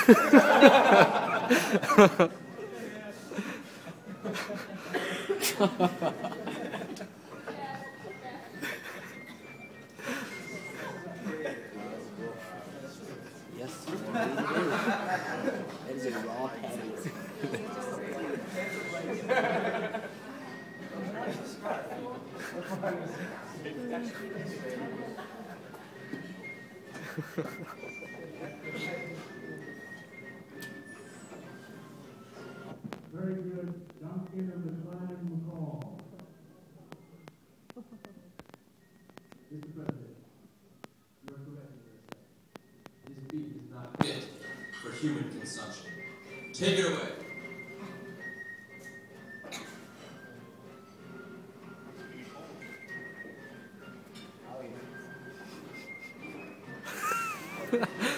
Yes, that is a raw patty. Very good, Duncan of the Clan McColl. Mr. President, you are correct in this. This beef is not fit for human consumption. Take it away. Ha